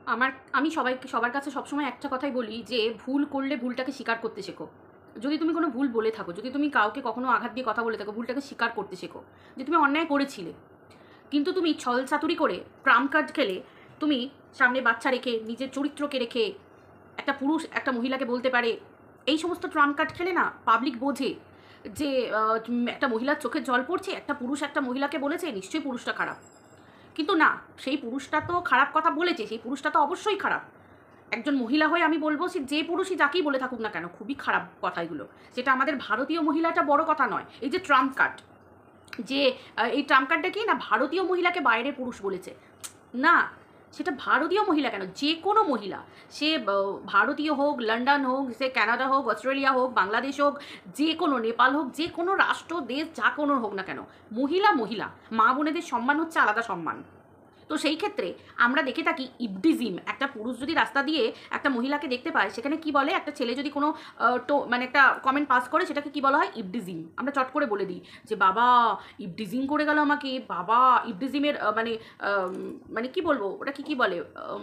আমি সবার কাছে সবসময় একটা কথাই বলি যে ভুল করলে ভুলটাকে স্বীকার করতে শেখো। যদি তুমি কোনো ভুল বলে থাকো, যদি তুমি কাউকে কখনো আঘাত দিয়ে কথা বলে থাকো, ভুলটাকে স্বীকার করতে শেখো যে তুমি অন্যায় করেছিলে। কিন্তু তুমি ছল চাতুরি করে ট্রাম্প কার্ড খেলে তুমি সামনে বাচ্চা রেখে নিজের চরিত্রকে রেখে একটা পুরুষ একটা মহিলাকে বলতে পারে, এই সমস্ত ট্রাম্প কার্ড খেলে না পাবলিক বোঝে যে একটা মহিলার চোখে জল পড়ছে, একটা পুরুষ একটা মহিলাকে বলেছে নিশ্চয়ই পুরুষটা খারাপ। কিন্তু না, সেই পুরুষটা তো খারাপ কথা বলেছে, সেই পুরুষটা তো অবশ্যই খারাপ। একজন মহিলা হয়ে আমি বলবো সে যে পুরুষই যাকেই বলে থাকুক না কেন, খুবই খারাপ কথা এগুলো। সেটা আমাদের ভারতীয় মহিলাটা বড় কথা নয়। এই যে ট্রাম্প কার্ড, যে এই ট্রাম্প কার্ডটা কি না ভারতীয় মহিলাকে বাইরে পুরুষ বলেছে, না, সেটা ভারতীয় মহিলা কেন, যে কোনো মহিলা, সে ভারতীয় হোক, লন্ডন হোক, সে কানাডা হোক, অস্ট্রেলিয়া হোক, বাংলাদেশ হোক, যে কোনো নেপাল হোক, যে কোনো রাষ্ট্র দেশ যা কোনো হোক না কেন, মহিলা মহিলা, মা বোনেদের সম্মান হচ্ছে আলাদা সম্মান। তো সেই ক্ষেত্রে আমরা দেখে থাকি ইবডিজিম, একটা পুরুষ যদি রাস্তা দিয়ে একটা মহিলাকে দেখতে পায়, সেখানে কি বলে, একটা ছেলে যদি কোনো মানে একটা কমেন্ট পাস করে, সেটাকে কি বলা হয়, ইবডিজিম। আমরা চট করে বলে দিই যে বাবা ইবডিজিম করে গেল আমাকে, বাবা ইবডিজিমের মানে কি বলবো ওটা কি বলে,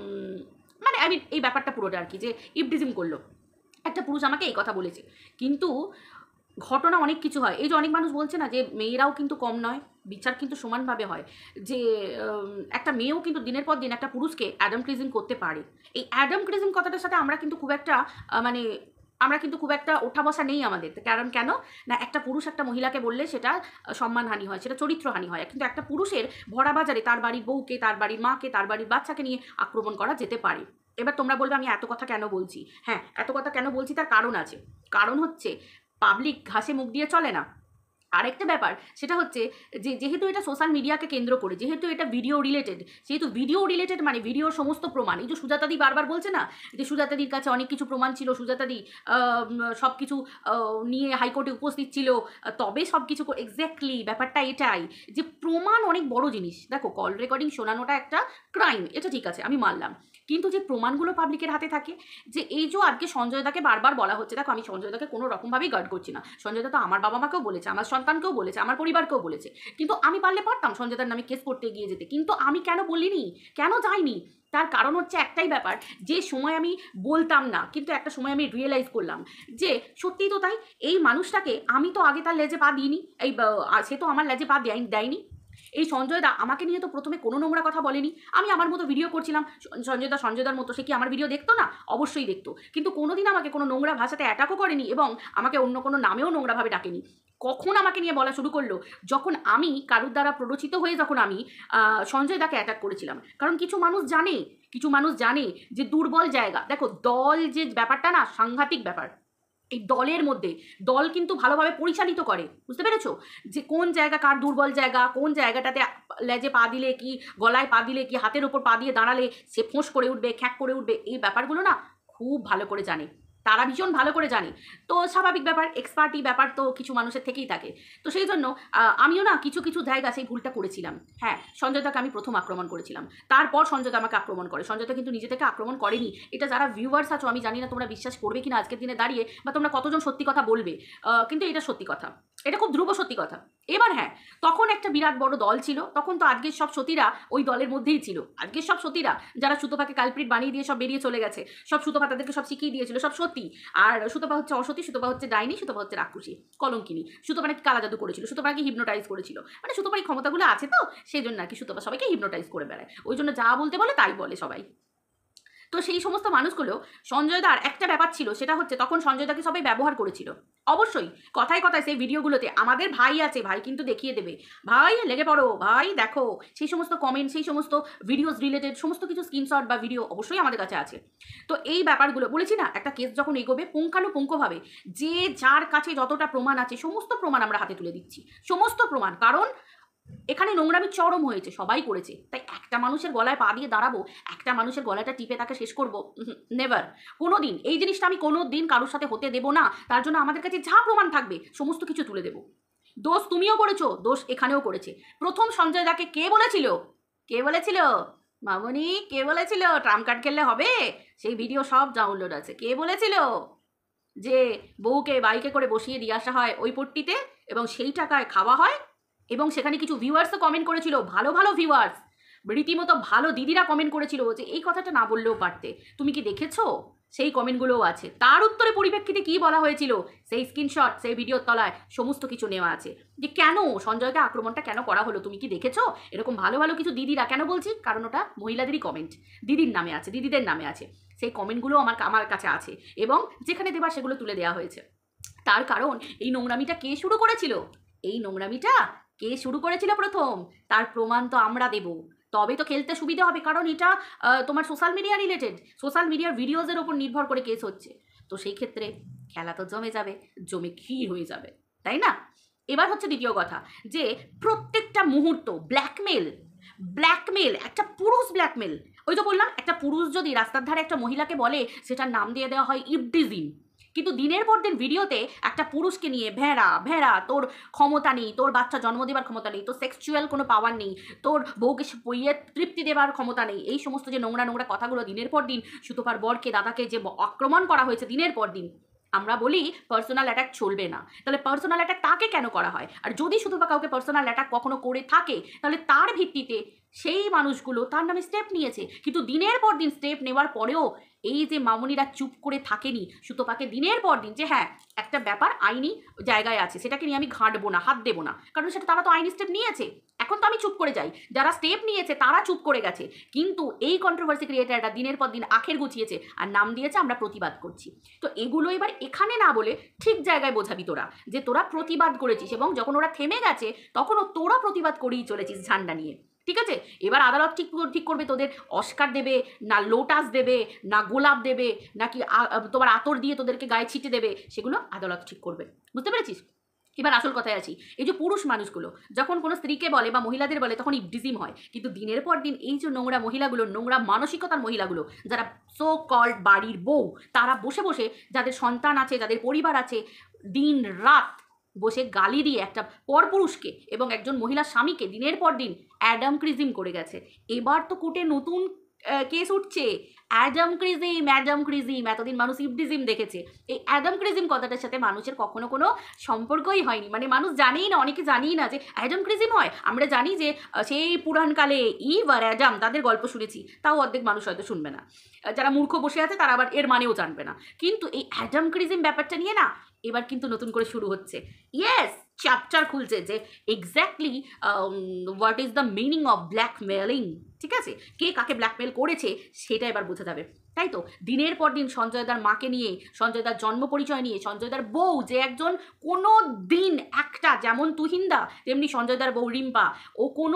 মানে আমি এই ব্যাপারটা পুরোটা আর কি, যে ইবডিজিম করলো, একটা পুরুষ আমাকে এই কথা বলেছে। কিন্তু ঘটনা অনেক কিছু হয়। এই যে অনেক মানুষ বলছে না যে মেয়েরাও কিন্তু কম নয়, বিচার কিন্তু সমানভাবে হয়, যে একটা মেয়েও কিন্তু দিনের পর দিন একটা পুরুষকে অ্যাডাম ক্রিজিং করতে পারে। এই অ্যাডাম ক্রিজিং কথাটার সাথে আমরা কিন্তু খুব একটা মানে আমরা কিন্তু খুব একটা ওঠা বসা নেই আমাদের। কারণ কেন না, একটা পুরুষ একটা মহিলাকে বললে সেটা সম্মানহানি হয়, সেটা চরিত্রহানি হয়। কিন্তু একটা পুরুষের ভরা বাজারে তার বাড়ির বউকে, তার বাড়ির মাকে, তার বাড়ির বাচ্চাকে নিয়ে আক্রমণ করা যেতে পারে। এবার তোমরা বলবে আমি এত কথা কেন বলছি। হ্যাঁ, এত কথা কেন বলছি তার কারণ আছে। কারণ হচ্ছে পাবলিক ঘাসে মুখ দিয়ে চলে না। আরেকটা ব্যাপার সেটা হচ্ছে যে যেহেতু এটা সোশ্যাল মিডিয়াকে কেন্দ্র করে, যেহেতু এটা ভিডিও রিলেটেড, যেহেতু ভিডিও রিলেটেড মানে ভিডিওর সমস্ত প্রমাণ, এই যে সুজাতাদি বারবার বলছে না যে সুজাতাদির কাছে অনেক কিছু প্রমাণ ছিল, সুজাতাদি সব কিছু নিয়ে হাইকোর্টে উপস্থিত ছিল, তবে সব কিছু এক্স্যাক্টলি ব্যাপারটা এটাই যে প্রমাণ অনেক বড় জিনিস। দেখো, কল রেকর্ডিং শোনানোটা একটা ক্রাইম, এটা ঠিক আছে, আমি মানলাম। কিন্তু যে প্রমাণগুলো পাবলিকের হাতে থাকে, যে এই যে আজকে সঞ্জয় দাকে বারবার বলা হচ্ছে, দেখো আমি সঞ্জয় দাকে কোনো রকমভাবেই গার্ড করছি না, সঞ্জয় দা তো আমার বাবা মাকেও বলেছে, আমার সন্তানকেও বলেছে, আমার পরিবারকেও বলেছে। কিন্তু আমি পারলে পারতাম সঞ্জয় দার নামে কেস করতে এগিয়ে যেতে, কিন্তু আমি কেন বলিনি, কেন যাইনি? তার কারণ হচ্ছে একটাই ব্যাপার, যে সময় আমি বলতাম না, কিন্তু একটা সময় আমি রিয়েলাইজ করলাম যে সত্যিই তো তাই। এই মানুষটাকে আমি তো আগে তার লেজে পা দিইনি, সে তো আমার লেজে পা দেয়নি। এই সঞ্জয় দা আমাকে নিয়ে তো প্রথমে কোনো নোংরা কথা বলেনি। আমি আমার মতো ভিডিও করছিলাম, সঞ্জয়দার মতো সে কি আমার ভিডিও দেখতো না? অবশ্যই দেখতো। কিন্তু কোনোদিন আমাকে কোনো নোংরা ভাষাতে অ্যাটাকও করেনি এবং আমাকে অন্য কোনো নামেও নোংরাভাবে ডাকেনি। কখন আমাকে নিয়ে বলা শুরু করলো? যখন আমি কারুর দ্বারা প্ররোচিত হয়ে যখন আমি সঞ্জয় দাকে অ্যাটাক করেছিলাম। কারণ কিছু মানুষ জানে যে দুর্বল জায়গা, দেখো দল যে ব্যাপারটা না সাংঘাতিক ব্যাপার। এই দলের মধ্যে দল কিন্তু ভালোভাবে পরিচালিত করে, বুঝতে পেরেছো? যে কোন জায়গা কার দুর্বল জায়গা, কোন জায়গাটাতে লেজে পা দিলে কি, গলায় পা দিলে কি, হাতের ওপর পা দিয়ে দাঁড়ালে সে ফোঁস করে উঠবে, খ্যাঁক করে উঠবে, এই ব্যাপারগুলো না খুব ভালো করে জানে, তারা ভীষণ ভালো করে জানে। তো স্বাভাবিক ব্যাপার, এক্সপার্টি ব্যাপার তো কিছু মানুষের থেকেই থাকে। তো সেই জন্য আমিও না কিছু কিছু জায়গা সেই ভুলটা করেছিলাম। হ্যাঁ, সঞ্জয় দাকে আমি প্রথম আক্রমণ করেছিলাম, তারপর সঞ্জয় দা আমাকে আক্রমণ করে। সঞ্জয় দা কিন্তু নিজে থেকে আক্রমণ করেনি। এটা যারা ভিউয়ার্স আছো আমি জানি না তোমরা বিশ্বাস করবে কিনা আজকের দিনে দাঁড়িয়ে, বা তোমরা কতজন সত্যি কথা বলবে, কিন্তু এটা সত্যি কথা, এটা খুব ধ্রুব সত্যি কথা। এবার হ্যাঁ, তখন একটা বিরাট বড় দল ছিল, তখন তো আজকের সব সতীরা ওই দলের মধ্যেই ছিল। আজকের সব সতীরা যারা সুতপাকে কালপ্রিট বানিয়ে দিয়ে সব বেরিয়ে চলে গেছে, সব সুতপা তাদেরকে সব শিখিয়ে দিয়েছিল, সব সত্যি। আর সুতপা হচ্ছে অসতী, সুতপা হচ্ছে ডাইনি, সুতপা হচ্ছে রাক্ষসী, কলঙ্কিনী। সুতপা নাকি কালা জাদু করেছিল, সুতপা নাকি হিপনোটাইজ করেছিল, মানে সুতপার এই ক্ষমতাগুলো আছে, তো সেই জন্য নাকি সুতপা সবাইকে হিপনোটাইজ করে বেড়ায়, ওই জন্য যা বলতে বলে তাই বলে সবাই। তো সেই সমস্ত মানুষগুলো সঞ্জয় দার একটা ব্যাপার ছিল, সেটা হচ্ছে তখন সঞ্জয় দাকে সবাই ব্যবহার করেছিল। অবশ্যই কথায় কথায় সেই ভিডিওগুলোতে আমাদের ভাই আছে, ভাই কিন্তু দেখিয়ে দেবে, ভাই লেগে পড়ো, ভাই দেখো, সেই সমস্ত কমেন্ট, সেই সমস্ত ভিডিওস রিলেটেড সমস্ত কিছু স্ক্রিনশট বা ভিডিও অবশ্যই আমাদের কাছে আছে। তো এই ব্যাপারগুলো বলেছি না, একটা কেস যখন এগোবে পুঙ্খানুপুঙ্খভাবে যে যার কাছে যতটা প্রমাণ আছে সমস্ত প্রমাণ আমরা হাতে তুলে দিচ্ছি, সমস্ত প্রমাণ। কারণ এখানে নোংরামি চরম হয়েছে, সবাই করেছে, তাই একটা মানুষের গলায় পা দিয়ে দাঁড়াবো, একটা মানুষের গলাটা টিপে তাকে শেষ করবো? নেভার, কোনো দিন এই জিনিসটা আমি কোনো দিন কারোর সাথে হতে দেবো না। তার জন্য আমাদের কাছে যা প্রমাণ থাকবে সমস্ত কিছু তুলে দেবো। দোষ তুমিও করেছো, দোষ এখানেও করেছে। প্রথম সঞ্জয় দাকে কে বলেছিল, কে বলেছিল মামনি, কে বলেছিল ট্রাম্প কার্ড খেললে হবে? সেই ভিডিও সব ডাউনলোড আছে। কে বলেছিল যে বউকে বাইকে করে বসিয়ে দিয়ে আসা হয় ওই পট্টিতে এবং সেই টাকায় খাওয়া হয়? এবং সেখানে কিছু ভিউয়ার্সও কমেন্ট করেছিল, ভালো ভালো ভিউয়ার্স, রীতিমতো ভালো দিদিরা কমেন্ট করেছিল যে এই কথাটা না বললেও পারতে, তুমি কি দেখেছো? সেই কমেন্টগুলোও আছে। তার উত্তরে পরিপ্রেক্ষিতে কি বলা হয়েছিল সেই স্ক্রিনশট, সেই ভিডিওর তলায় সমস্ত কিছু নেওয়া আছে, যে কেন সঞ্জয়কে আক্রমণটা কেন করা হলো, তুমি কি দেখেছো? এরকম ভালো ভালো কিছু দিদিরা, কেন বলছি কারণ ওটা মহিলাদেরই কমেন্ট, দিদির নামে আছে, দিদিদের নামে আছে, সেই কমেন্টগুলো আমার কাছে আছে এবং যেখানে দেবার সেগুলো তুলে দেওয়া হয়েছে। তার কারণ এই নোংরামিটা কে শুরু করেছিল? এই নোংরামিটা কে শুরু করেছিল প্রথম? তার প্রমাণ তো আমরা দেব, তবে তো খেলতে সুবিধা হবে, কারণ এটা তোমার সোশ্যাল মিডিয়া রিলেটেড, সোশ্যাল মিডিয়ার ভিডিওজের ওপর নির্ভর করে কেস হচ্ছে। তো সেই ক্ষেত্রে খেলা তো জমে যাবে, জমে ক্ষীর হয়ে যাবে, তাই না? এবার হচ্ছে দ্বিতীয় কথা, যে প্রত্যেকটা মুহূর্ত ব্ল্যাকমেল, ব্ল্যাকমেল, একটা পুরুষ ব্ল্যাকমেল। ওই তো বললাম, একটা পুরুষ যদি রাস্তার ধারে একটা মহিলাকে বলে, সেটার নাম দিয়ে দেওয়া হয় ইভটিজিং। কিন্তু দিনের পর দিন ভিডিওতে একটা পুরুষকে নিয়ে ভেড়া ভেড়া, তোর ক্ষমতা নেই, তোর বাচ্চা জন্ম দেবার ক্ষমতা নেই, তোর সেক্সুয়াল কোনো পাওয়ার নেই, তোর বউকে বইয়ের তৃপ্তি দেবার ক্ষমতা নেই, এই সমস্ত যে নোংরা নোংরা কথাগুলো দিনের পর দিন সুতোপার বরকে, দাদাকে যে আক্রমণ করা হয়েছে দিনের পর দিন, আমরা বলি পার্সোনাল অ্যাটাক চলবে না। তাহলে পার্সোনাল অ্যাটাক তাকে কেন করা হয়? আর যদি সুতোপা কাউকে পার্সোনাল অ্যাটাক কখনো করে থাকে, তাহলে তার ভিত্তিতে সেই মানুষগুলো তার নামে স্টেপ নিয়েছে। কিন্তু দিনের পর দিন স্টেপ নেওয়ার পরেও এই যে মামুনিরা চুপ করে থাকেনি সুতোপাকে দিনের পর দিন, যে হ্যাঁ একটা ব্যাপার আইনি জায়গায় আছে, সেটাকে নিয়ে আমি ঘাঁটবো না, হাত দেবো না, কারণ সেটা তারা তো আইনি স্টেপ নিয়েছে, এখন তো আমি চুপ করে যাই। যারা স্টেপ নিয়েছে তারা চুপ করে গেছে, কিন্তু এই কন্ট্রোভার্সি ক্রিয়েটাররা দিনের পর দিন আখের গুছিয়েছে আর নাম দিয়েছে আমরা প্রতিবাদ করছি। তো এগুলো এবার এখানে না বলে ঠিক জায়গায় বোঝাবি তোরা, যে তোরা প্রতিবাদ করেছিস, এবং যখন ওরা থেমে গেছে তখনও তোরা প্রতিবাদ করেই চলেছিস ঝান্ডা নিয়ে। ঠিক আছে, এবার আদালত ঠিক করবে তোদের অস্কার দেবে না লোটাস দেবে না গোলাপ দেবে নাকি তোমার আতর দিয়ে তোদেরকে গায়ে ছিটে দেবে, সেগুলো আদালত ঠিক করবে। বুঝতে পেরেছিস? এবার আসল কথায় আছি, এই যে পুরুষ মানুষগুলো যখন কোনো স্ত্রীকে বলে বা মহিলাদের বলে তখন ইভটিজিং হয়, কিন্তু দিনের পর দিন এই যে নোংরা মহিলাগুলো, নোংরা মানসিকতার মহিলাগুলো, যারা সো কল্ড বাড়ির বউ, তারা বসে বসে যাদের সন্তান আছে, যাদের পরিবার আছে, দিন রাত বসে গালি দিয়ে একটা পরপুরুষকে এবং একজন মহিলা স্বামীকে দিনের পর দিন অ্যাডাম ক্রিজিম করে গেছে। এবার তো কোর্টে নতুন কেস উঠছে, অ্যাডাম ক্রিজিম। এতদিন মানুষ ইভটিজিম দেখেছে, এই অ্যাডাম ক্রিজিম কথাটার সাথে মানুষের কখনো কোনো সম্পর্কই হয়নি, মানে মানুষ জানেই না, অনেকে জানেই না যে অ্যাডাম ক্রিজিম হয়। আমরা জানি যে সেই পুরাণকালে ইভ আর অ্যাডাম তাদের গল্প শুনেছি, তাও অর্ধেক মানুষ হয়তো শুনবে না, যারা মূর্খ বসে আছে তারা আবার এর মানেও জানবে না। কিন্তু এই অ্যাডাম ক্রিজিম ব্যাপারটা নিয়ে না এবার কিন্তু নতুন করে শুরু হচ্ছে, ইয়েস চ্যাপ্টার খুলছে যে exactly what is the meaning of blackmailing. ঠিক আছে, কে কাকে ব্ল্যাকমেল করেছে সেটা এবার বোঝা যাবে। তাই তো দিনের পর দিন সঞ্জয়দার মাকে নিয়ে, সঞ্জয়দার জন্ম পরিচয় নিয়ে, সঞ্জয়দার বউ যে একজন কোনো দিন একটা, যেমন তুহিনদা তেমনি সঞ্জয়দার বউ রিম্পা, ও কোনো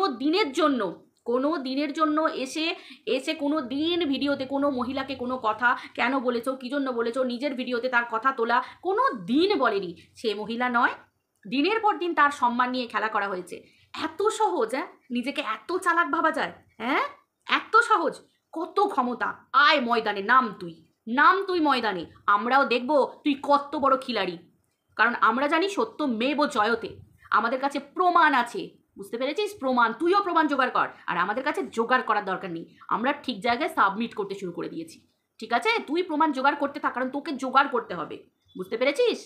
দিনের জন্য এসে কোনো দিন ভিডিওতে কোনো মহিলাকে কোনো কথা কেন বলেছো, কী জন্য বলেছো, নিজের ভিডিওতে তার কথা তোলা কোনো দিন বলেনি। সে মহিলা নয়, দিনের পর দিন তার সম্মান নিয়ে খেলা করা হয়েছে। এত সহজ, হ্যাঁ, নিজেকে এত চালাক ভাবা যায়, হ্যাঁ, এত সহজ, কত ক্ষমতা। আয় ময়দানে, নাম তুই ময়দানে, আমরাও দেখব তুই কত বড় খিলাড়ি, কারণ আমরা জানি সত্য মেব জয়তে, আমাদের কাছে প্রমাণ আছে। বুঝতে পেরেছিস? প্রমাণ, তুইও প্রমাণ জোগাড় কর, আর আমাদের কাছে জোগাড় করার দরকার নেই, আমরা ঠিক জায়গায় সাবমিট করতে শুরু করে দিয়েছি। ঠিক আছে, তুই প্রমাণ জোগাড় করতে থাক, কারণ তোকে জোগাড় করতে হবে। বুঝতে পেরেছিস?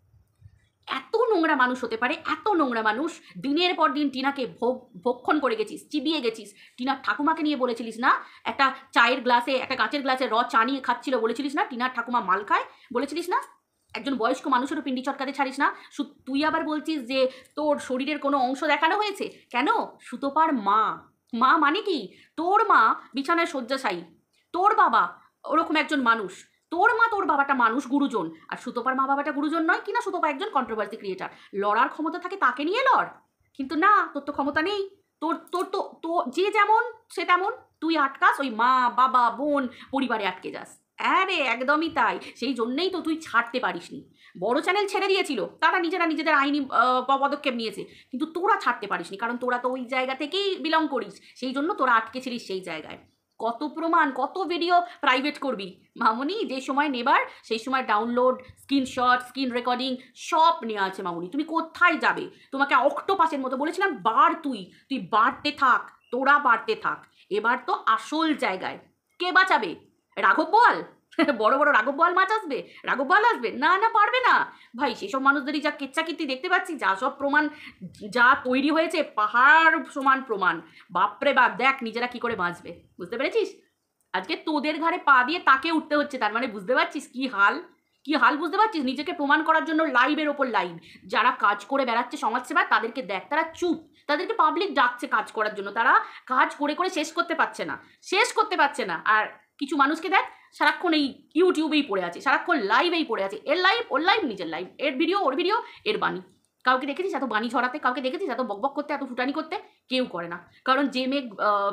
এত নোংরা মানুষ হতে পারে, এত নোংরা মানুষ। দিনের পর দিন টিনাকে ভক্ষণ করে গেছিস, চিবিয়ে গেছিস। টিনার ঠাকুমাকে নিয়ে বলেছিলিস না, একটা চায়ের গ্লাসে, একটা কাঁচের গ্লাসে চা নিয়ে খাচ্ছিল, বলেছিলিস না টিনার ঠাকুমা মাল খায়, বলেছিলিস না? একজন বয়স্ক মানুষেরও পিন্ডি চটকাতে ছাড়িস না। তুই আবার বলছিস যে তোর শরীরের কোনো অংশ দেখানো হয়েছে। কেন? সুতোপার মা মানে কি? তোর মা বিছানায় শয্যাশায়ী, তোর বাবা ওরকম একজন মানুষ, তোর মা তোর বাবাটা মানুষ, গুরুজন, আর সুতোপার মা বাবাটা গুরুজন নয় কিনা? সুতোপা একজন কন্ট্রোভার্সি ক্রিয়েটার, লড়ার ক্ষমতা থাকে তাকে নিয়ে লড়, কিন্তু না, তোর তো ক্ষমতা নেই। তোর যে যেমন সে তেমন, তুই আটকাস ওই মা বাবা বোন পরিবারে আটকে যাস। আরে একদমই তাই, সেই জন্যেই তো তুই ছাড়তে পারিসনি। বড় চ্যানেল ছেড়ে দিয়েছিল, তারা নিজেদের আইনি পদক্ষেপ নিয়েছে, কিন্তু তোরা ছাড়তে পারিসনি, কারণ তোরা তো ওই জায়গা থেকেই বিলং করিস, সেই জন্য তোরা আটকেছিলিস সেই জায়গায়। কত প্রমাণ, কত ভিডিও প্রাইভেট করবি মামুনি? যে সময় নেবার সেই সময় ডাউনলোড, স্ক্রিনশট, স্ক্রিন রেকর্ডিং সব নেওয়া আছে মামুনি। তুমি কোথায় যাবে? তোমাকে অক্টোপাসের মতো বলেছিলাম, তুই বাড়তে থাক, তোরা বাড়তে থাক। এবার তো আসল জায়গায় কে বাঁচাবে? রাঘব বোয়াল? বড় বড় রাঘব বোয়াল মাছ আসবে, রাঘব বোয়াল আসবে? না না, পারবে না ভাই। সেসব মানুষদেরই যা কেচ্চাকীর্তি দেখতে পাচ্ছি, যা সব প্রমাণ যা তৈরি হয়েছে, পাহাড় সমান প্রমাণ। বাপরে বাপ, দেখ নিজেরা কি করে বাঁচবে, বুঝতে পেরেছিস? আজকে তোদের ঘাড়ে পা দিয়ে তাকে উঠতে হচ্ছে, তার মানে বুঝতে পারছিস কি হাল, কি হাল বুঝতে পারছিস? নিজেকে প্রমাণ করার জন্য লাইভের ওপর লাইভ। যারা কাজ করে বেড়াচ্ছে সমাজসেবা, তাদেরকে দেখ, তারা চুপ, তাদেরকে পাবলিক ডাকছে কাজ করার জন্য, তারা কাজ করে করে শেষ করতে পারছে না, শেষ করতে পারছে না। আর কিছু মানুষকে দেখ সারাক্ষণ এই ইউটিউবেই পড়ে আছে, সারাক্ষণ লাইভেই পড়ে আছে, এর লাইভ ওর লাইভ, নিজের লাইভ, এর ভিডিও ওর ভিডিও, এর বাণী। কাউকে দেখেছিস এত বাণী ছড়াতে? কাউকে দেখেছিস এত বকবক করতে, এত ফুটানি করতে? কেউ করে না। কারণ যে মেঘ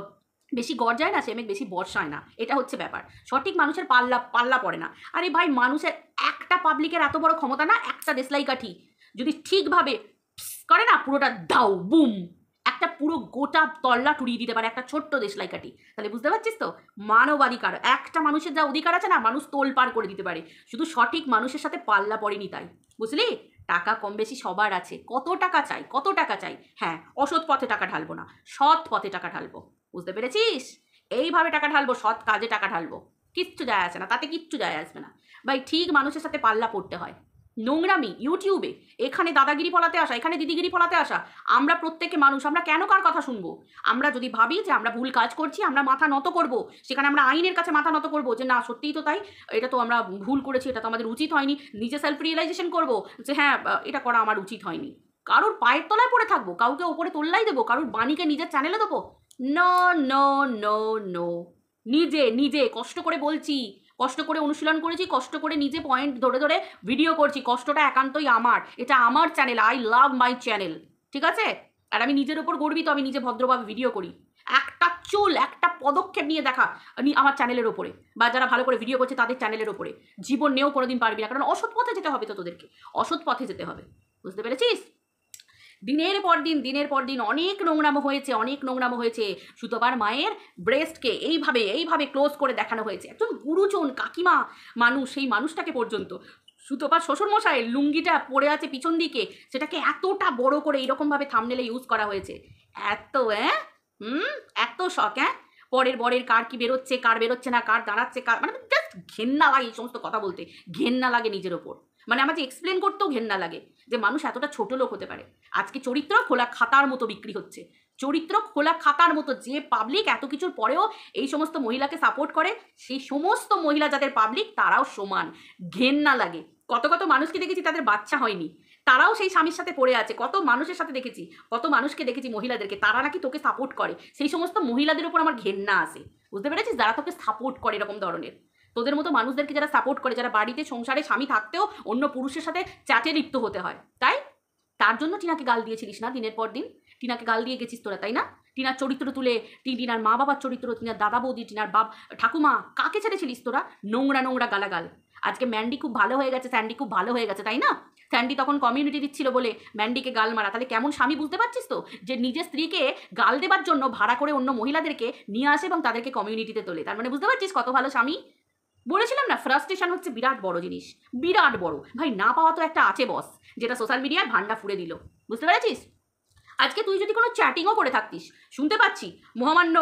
বেশি গর্জায় না, সে মেঘ বেশি বর্ষায় না, এটা হচ্ছে ব্যাপার। সঠিক মানুষের পাল্লা পড়ে না। আরে ভাই, মানুষের একটা পাবলিকের এত বড় ক্ষমতা না, একটা দেশলাই কাঠি যদি ঠিকভাবে করে না, পুরোটা দাও বুম, একটা পুরো গোটা তল্লা টুরিয়ে দিতে পারে একটা ছোট্ট দেশলাই কাঠি। তাহলে বুঝতে পারছিস তো, মানবাধিকার, একটা মানুষের যা অধিকার আছে না, মানুষ তোলপাড় করে দিতে পারে, শুধু সঠিক মানুষের সাথে পাল্লা পড়েনি তাই, বুঝলি? টাকা কম বেশি সবার আছে, কত টাকা চাই, কত টাকা চাই? হ্যাঁ, অসৎ পথে টাকা ঢালবো না, সৎ পথে টাকা ঢালবো, বুঝতে পেরেছিস? এইভাবে টাকা ঢালবো, সৎ কাজে টাকা ঢালবো, কিচ্ছু যায় আসে না, তাতে কিচ্ছু যায় আসবে না ভাই। ঠিক মানুষের সাথে পাল্লা পড়তে হয়। নোংরামি ইউটিউবে, এখানে দাদাগিরি ফলাতে আসা, এখানে দিদিগিরি ফলাতে আসা। আমরা প্রত্যেকে মানুষ, আমরা কেন কার কথা শুনবো? আমরা যদি ভাবি যে আমরা ভুল কাজ করছি, আমরা মাথা নত করব, সেখানে আমরা আইনের কাছে মাথা নত করব যে না সত্যিই তো তাই, এটা তো আমরা ভুল করেছি, এটা তো আমাদের উচিত হয়নি, নিজে সেলফ রিয়েলাইজেশন করবো যে হ্যাঁ এটা করা আমার উচিত হয়নি। কারোর পায়ের তলায় পড়ে থাকবো, কাউকে ওপরে তোল্লাই দেবো, কারোর বাণীকে নিজের চ্যানেলে দেবো? No no no no. নিজে নিজে কষ্ট করে বলছি, কষ্ট করে অনুশীলন করেছি, কষ্ট করে নিজে পয়েন্ট ধরে ধরে ভিডিও করছি, কষ্টটা একান্তই আমার, এটা আমার channel, I love my channel, ঠিক আছে? আর আমি নিজের ওপর গর্বিত, আমি নিজে ভদ্রভাবে ভিডিও করি। একটা চুল, একটা পদক্ষেপ নিয়ে দেখা আমার চ্যানেলের ওপরে, বা যারা ভালো করে ভিডিও করছে তাদের চ্যানেলের ওপরে জীবনেও কোনোদিন পারবি না, কারণ অসৎ পথে যেতে হবে তো তোদেরকে, অসৎ পথে যেতে হবে, বুঝতে পেরেছিস? দিনের পর দিন অনেক নোংরামো হয়েছে, অনেক নোংরামো হয়েছে। সুতপার মায়ের ব্রেস্টকে এইভাবে ক্লোজ করে দেখানো হয়েছে। একজন গুরুজন কাকিমা মানুষ, সেই মানুষটাকে পর্যন্ত সুতপার শ্বশুরমশাইয়ের লুঙ্গিটা পড়ে আছে পিছন দিকে, সেটাকে এতটা বড় করে এইরকমভাবে থাম্বনেলে ইউজ করা হয়েছে। এত এত শখ, পরের বরের কার কি বেরোচ্ছে, কার বেরোচ্ছে না, কার দাঁড়াচ্ছে, কার, মানে জাস্ট ঘেন্না লাগে এই সমস্ত কথা বলতে, ঘেন্না লাগে নিজের ওপর। মানে আমার যে এক্সপ্লেন করতেও ঘেন্না লাগে যে মানুষ এতটা ছোট লোক হতে পারে। আজকে চরিত্র খোলা খাতার মতো বিক্রি হচ্ছে, চরিত্র খোলা খাতার মতো। যে পাবলিক এত কিছুর পরেও এই সমস্ত মহিলাকে সাপোর্ট করে, সেই সমস্ত মহিলা যাদের পাবলিক, তারাও সমান। ঘেন্না লাগে। কত কত মানুষকে দেখেছি তাদের বাচ্চা হয়নি, তারাও সেই স্বামীর সাথে পড়ে আছে। কত মানুষের সাথে দেখেছি, কত মানুষকে দেখেছি মহিলাদেরকে, তারা নাকি তোকে সাপোর্ট করে। সেই সমস্ত মহিলাদের উপর আমার ঘেন্না আসে, বুঝতে পেরেছিস? যারা তোকে সাপোর্ট করে এরকম ধরনের, তোদের মতো মানুষদেরকে যারা সাপোর্ট করে, যারা বাড়িতে সংসারে স্বামী থাকতেও অন্য পুরুষের সাথে চ্যাটে লিপ্ত হতে হয়, তাই তার জন্য টিনাকে গাল দিয়েছিলিস না দিনের পর দিন? টিনাকে গাল দিয়ে গেছিস তোরা, তাই না? টিনার চরিত্র তুলে, টিনার মা বাবার চরিত্র, টিনার দাদা বৌদি, টিনার ঠাকুমা, কাকে ছেড়েছিলিস তোরা? নোংরা নোংরা গালাগাল। আজকে ম্যান্ডি খুব ভালো হয়ে গেছে, স্যান্ডি খুব ভালো হয়ে গেছে, তাই না? স্যান্ডি তখন কমিউনিটি দিচ্ছিল বলে ম্যান্ডিকে গাল মারা। তাহলে কেমন স্বামী বুঝতে পারছিস তো, যে নিজের স্ত্রীকে গাল দেবার জন্য ভাড়া করে অন্য মহিলাদেরকে নিয়ে আসে এবং তাদেরকে কমিউনিটিতে তোলে। তার মানে বুঝতে পারছিস কত ভালো স্বামী? বলেছিলাম না, ফ্রাস্ট্রেশন হচ্ছে বিরাট বড় জিনিস, বিরাট বড় ভাই। না পাওয়া তো একটা আছে বস, যেটা সোশ্যাল মিডিয়ায় ভান্ডা ফুড়ে দিল, বুঝতে পেরেছিস? আজকে তুই যদি কোনো চ্যাটিংও করে থাকতিস, শুনতে পাচ্ছি মহামান্য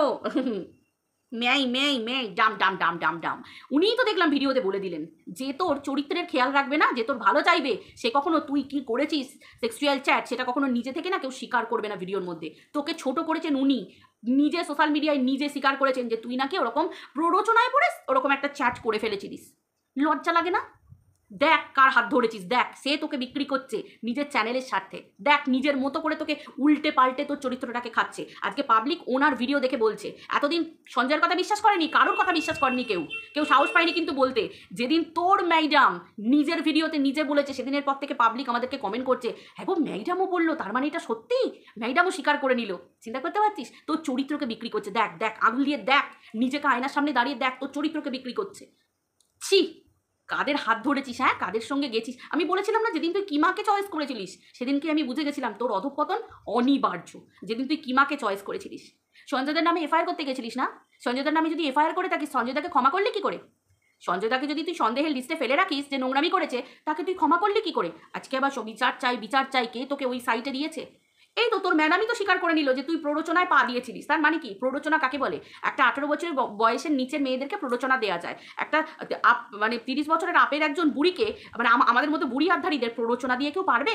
ম্যাই ম্যাই ম্যাই ডাম ডাম ডাম ডাম ডাম, উনিই তো দেখলাম ভিডিওতে বলে দিলেন যে তোর চরিত্রের খেয়াল রাখবে না, যে তোর ভালো চাইবে, সে কখনো তুই কি করেছিস সেক্সুয়াল চ্যাট, সেটা কখনো নিজে থেকে না কেউ স্বীকার করবে না ভিডিওর মধ্যে। তোকে ছোট করেছেন উনি, নিজে সোশ্যাল মিডিয়ায় নিজে স্বীকার করেছেন যে তুই নাকি ওরকম প্ররোচনায় পড়ে ওরকম একটা চ্যাট করে ফেলেছিলিস। লজ্জা লাগে না? দেখ কার হাত ধরেছিস, দেখ সে তোকে বিক্রি করছে নিজের চ্যানেলের স্বার্থে, দেখ নিজের মতো করে তোকে উল্টে পাল্টে তোর চরিত্রটাকে খাচ্ছে। আজকে পাবলিক ওনার ভিডিও দেখে বলছে, এতদিন সঞ্জয়ের কথা বিশ্বাস করেনি, কারোর কথা বিশ্বাস করেনি, কেউ সাহস পায়নি কিন্তু বলতে। যেদিন তোর ম্যাডাম নিজের ভিডিওতে নিজে বলেছে, সেদিনের পর থেকে পাবলিক আমাদেরকে কমেন্ট করছে, হ্যাঁ গো ম্যাডামও বললো, তার মানে এটা সত্যি, ম্যাডামও স্বীকার করে নিল। চিন্তা করতে পারছিস? তোর চরিত্রকে বিক্রি করছে, দেখ দেখ আঙুল দিয়ে দেখ, নিজেকে আয়নার সামনে দাঁড়িয়ে দেখ, তোর চরিত্রকে বিক্রি করছে। ছি, কাদের হাত ধরেছিস, হ্যাঁ কাদের সঙ্গে গেছিস? আমি বলেছিলাম না যেদিন তুই কিমাকে চয়েস করেছিলিস, সেদিনকে আমি বুঝে গেছিলাম তোর অধঃপতন অনিবার্য। যেদিন তুই কিমাকে চয়েস করেছিলিস, সঞ্জয়দার নামে এফআইআর করতে গেছিলিস না? সঞ্জয়দার নামে যদি এফআইআর করে থাকিস, সঞ্জয়দাকে ক্ষমা করলি কি করে? সঞ্জয়দাকে যদি তুই সন্দেহের লিস্টে ফেলে রাখিস যে নোংরামি করেছে, তাকে তুই ক্ষমা করলি কি করে? আজকে আবার বিচার চাই, কে তোকে ওই সাইটে দিয়েছে? এই তো তোর ম্যাডামই তো স্বীকার করে নিল যে তুই প্ররোচনায় পা দিয়েছিলিস। তার মানে কি? প্ররোচনা কাকে বলে? একটা 18 বছরের বয়সের নিচের মেয়েদেরকে প্ররোচনা দেওয়া যায়। একটা মানে 30 বছরের আপের একজন বুড়িকে, মানে আমাদের মতো বুড়ি আধারীদের প্ররোচনা দিয়ে কেউ পারবে?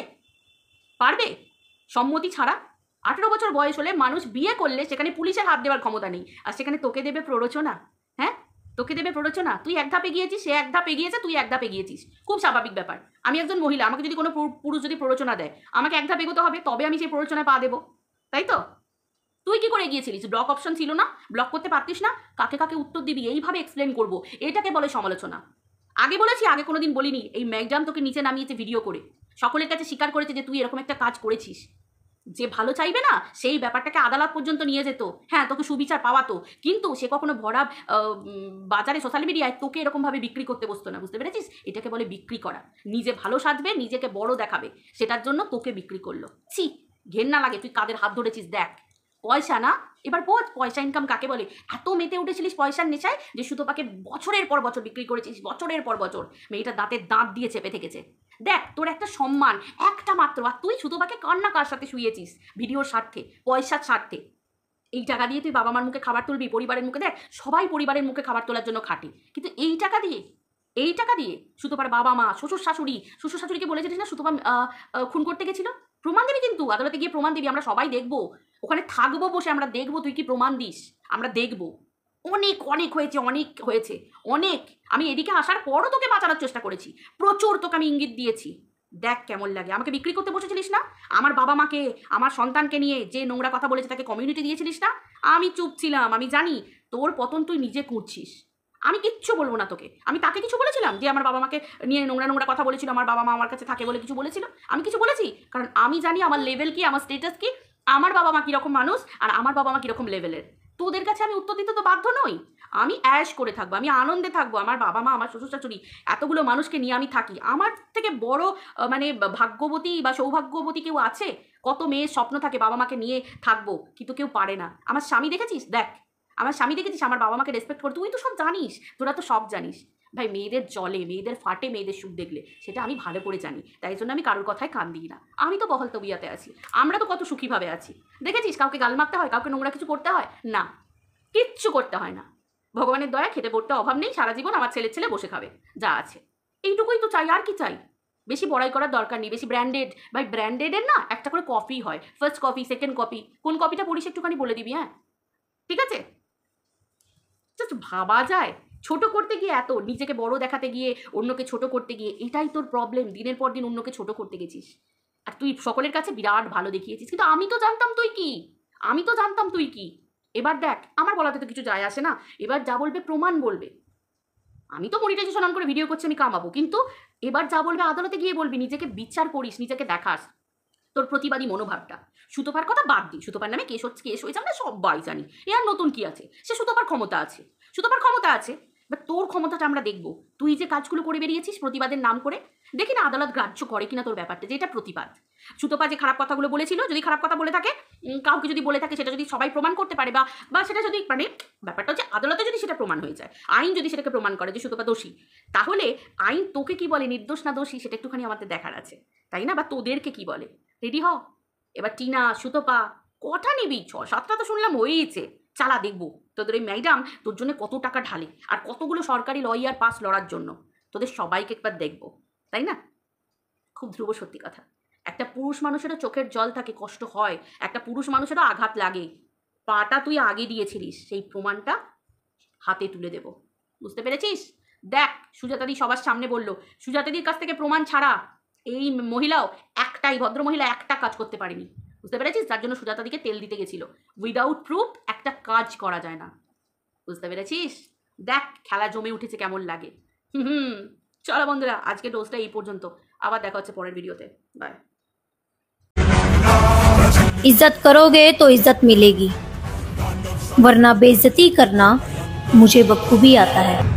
পারবে? সম্মতি ছাড়া। 18 বছর বয়স হলে মানুষ বিয়ে করলে সেখানে পুলিশের হাত দেওয়ার ক্ষমতা নেই, আর সেখানে তোকে দেবে প্ররোচনা? হ্যাঁ, তোকে দেবে প্ররোচনা? তুই এক ধাপ এগিয়েছিস, সে এক ধাপ এগিয়েছে, তুই এক ধাপ এগিয়েছিস, খুব স্বাভাবিক ব্যাপার। আমি একজন মহিলা, আমাকে যদি কোনো পুরুষ যদি প্ররোচনা দেয়, আমাকে এক ধাপ এগোতে হবে, তবে আমি সেই প্ররোচনায় পা দেবো, তাই তো? তুই কি করে এগিয়েছিলিস? ব্লক অপশন ছিল না? ব্লক করতে পারতিস না? কাকে কাকে উত্তর দিবি এইভাবে এক্সপ্লেন করবো, এটাকে বলে সমালোচনা। আগে বলেছি, আগে কোনোদিন বলিনি। এই ম্যাডাম তোকে নিচে নামিয়েছে ভিডিও করে, সকলের কাছে স্বীকার করেছে যে তুই এরকম একটা কাজ করেছিস। যে ভালো চাইবে না সেই ব্যাপারটাকে আদালত পর্যন্ত নিয়ে যেত, হ্যাঁ তোকে সুবিচার পাওয়াতো, কিন্তু সে কখনো ভরা বাজারে সোশ্যাল মিডিয়ায় তোকে এরকমভাবে বিক্রি করতে বসতো না। বুঝতে পেরেছিস? এটাকে বলে বিক্রি করা। নিজে ভালো সাজবে, নিজেকে বড় দেখাবে, সেটার জন্য তোকে বিক্রি করলো। ছি, ঘেন্না লাগে। তুই কাদের হাত ধরেছিস দেখ। পয়সা না, এবার বোঝ পয়সা ইনকাম কাকে বলে। এত মেতে উঠেছিলিস পয়সার নেশায় যে সুতোপাকে বছরের পর বছর বিক্রি করেছিস, বছরের পর বছর। মেয়েটা দাঁতের দাঁত দিয়ে চেপে থেকেছে। দেখ তোর একটা সম্মান একটা মাত্র, আর তুই সুতোপাকে কার না কার সাথে শুয়েছিস ভিডিওর স্বার্থে, পয়সার স্বার্থে। এই টাকা দিয়ে তুই বাবা মার মুখে খাবার তুলবি, পরিবারের মুখে। দেখ সবাই পরিবারের মুখে খাবার তোলার জন্য খাটে, কিন্তু এই টাকা দিয়ে সুতোপার বাবা মা, শ্বশুর শাশুড়িকে বলেছিলিস না সুতোপা খুন করতে গেছিল? প্রমাণ দিবি, কিন্তু আদালতে গিয়ে প্রমাণ দিবি, আমরা সবাই দেখবো, ওখানে থাকবো বসে, আমরা দেখবো তুই কি প্রমাণ দিস, আমরা দেখবো। অনেক অনেক হয়েছে, অনেক হয়েছে, অনেক। আমি এদিকে আসার পরও তোকে বাঁচানোর চেষ্টা করেছি, প্রচুর তোকে আমি ইঙ্গিত দিয়েছি। দেখ কেমন লাগে। আমাকে বিক্রি করতে বসেছিলিস না? আমার বাবা মাকে, আমার সন্তানকে নিয়ে যে নোংরা কথা বলেছে তাকে কমিউনিটি দিয়েছিলিস না? আমি চুপ ছিলাম, আমি জানি তোর পতন তুই নিজে করছিস। আমি কিচ্ছু বলবো না তোকে। আমি তাকে কিছু বলেছিলাম যে আমার বাবা মাকে নিয়ে নোংরা কথা বলেছিল, আমার বাবা মা আমার কাছে থাকে বলে কিছু বলেছিল? আমি কিছু বলেছি? কারণ আমি জানি আমার লেভেল কি, আমার স্টেটাস কি, আমার বাবা মা কীরকম মানুষ, আর আমার বাবা মা কীরকম লেভেলের। তোদের কাছে আমি উত্তর দিতে তো বাধ্য নই। আমি অ্যাশ করে থাকবো, আমি আনন্দে থাকবো। আমার বাবা মা, আমার শ্বশুর শাশুড়ি, এতগুলো মানুষকে নিয়ে আমি থাকি। আমার থেকে বড় মানে ভাগ্যবতী বা সৌভাগ্যবতী কেউ আছে? কত মেয়ের স্বপ্ন থাকে বাবা মাকে নিয়ে থাকবো, কিন্তু কেউ পারে না। আমার স্বামী দেখেছিস? দেখ আমার স্বামী দেখেছিস? আমার বাবা মাকে রেসপেক্ট করে। তুই তো সব জানিস, তোরা তো সব জানিস ভাই। মেয়েদের জলে, মেয়েদের ফাটে, মেয়েদের সুখ দেখলে সেটা আমি ভালো করে জানি, তাই জন্য আমি কারোর কথায় কান দিই না। আমি তো বহল তবিয়াতে আছি, আমরা তো কত সুখীভাবে আছি। দেখেছিস কাউকে গাল মারতে হয়, কাউকে নোংরা কিছু করতে হয় না, কিচ্ছু করতে হয় না। ভগবানের দয়া, খেতে পড়তে অভাব নেই, সারা জীবন আমার ছেলে বসে খাবে, যা আছে এইটুকুই তো চাই। আর কি চাই? বেশি বড়াই করার দরকার নেই, বেশি ব্র্যান্ডেড। ভাই ব্র্যান্ডেডের না একটা করে কপি হয়, ফার্স্ট কপি, সেকেন্ড কপি। কোন কপিটা পড়িস একটুখানি বলে দিবি? হ্যাঁ ঠিক আছে? জাস্ট ভাবা যায় ছোট করতে গিয়ে, এত নিজেকে বড় দেখাতে গিয়ে, অন্যকে ছোট করতে গিয়ে, এটাই তোর প্রবলেম। দিনের পর দিন অন্যকে ছোট করতে গেছিস, আর তুই সকলের কাছে বিরাট ভালো দেখিয়েছিস, কিন্তু আমি তো জানতাম তুই কি। এবার দেখ আমার বলাতে তো কিছু যায় আসে না, এবার যা বলবে প্রমাণ বলবে। আমি তো মনিটাইজেশন অন করে ভিডিও করছি, আমি কামাবো, কিন্তু এবার যা বলবে আদালতে গিয়ে বলবি। নিজেকে বিচার করিস, নিজেকে দেখাস তোর প্রতিবাদী মনোভাবটা। সুতোপার কথা বাদ দি, সুতোপার নামে কেস হয়েছে আমরা সবাই জানি। এ আর নতুন কি আছে? সে সুতোপার ক্ষমতা আছে, বাট তোর ক্ষমতাটা আমরা দেখবো। তুই যে কাজগুলো করে বেরিয়েছিস প্রতিবাদের নাম করে, দেখি না আদালত গ্রাহ্য করে কিনা তোর ব্যাপারটা, যে এটা প্রতিবাদ। সুতোপা যে খারাপ কথাগুলো বলেছিল, যদি খারাপ কথা বলে থাকে, কাউকে যদি বলে থাকে, সেটা যদি সবাই প্রমাণ করতে পারে, বা সেটা যদি মানে ব্যাপারটা হচ্ছে আদালতে যদি সেটা প্রমাণ হয়ে যায়, আইন যদি সেটাকে প্রমাণ করে যে সুতোপা দোষী, তাহলে আইন তোকে কি বলে, নির্দোষ না দোষী, সেটা একটুখানি আমাদের দেখার আছে, তাই না? বা তোদেরকে কি বলে, রেডি হ। এবার টিনা, সুতোপা, কটা নিবি? 6-7টা তো শুনলাম হয়েইছে, চালা দেখবো তোদের ওই ম্যাডাম তোর জন্য কত টাকা ঢালে, আর কতগুলো সরকারি লয়ার পাস লড়ার জন্য। তোদের সবাইকে একবার দেখবো, তাই না? খুব ধ্রুব সত্যি কথা। একটা পুরুষ মানুষেরও চোখের জল থাকে, কষ্ট হয়, একটা পুরুষ মানুষেরও আঘাত লাগে। পাটা তুই আগে দিয়েছিলিস, সেই প্রমাণটা হাতে তুলে দেব, বুঝতে পেরেছিস? দেখ সুজাতাদি সবার সামনে বলল, সুজাতাদির কাছ থেকে প্রমাণ ছাড়া এই মহিলাও একটাই, ভদ্র মহিলা একটা কাজ করতে পারেনি, বুঝতে পেরেছিস? যার জন্য সুজাতাদিকে তেল দিতে গেছিল। উইদাউট প্রুফ একটা কাজ করা যায় না, বুঝতে পেরেছিস? দেখ খেলা জমে উঠেছে কেমন লাগে। চলো বন্ধুরা, আজকে ডোজটা এই পর্যন্ত, আবার দেখা হচ্ছে পরের ভিডিওতে। বাই। इज्जत करोगे तो इज्जत मिलेगी, वरना बेइज्जती करना मुझे बखूबी आता है।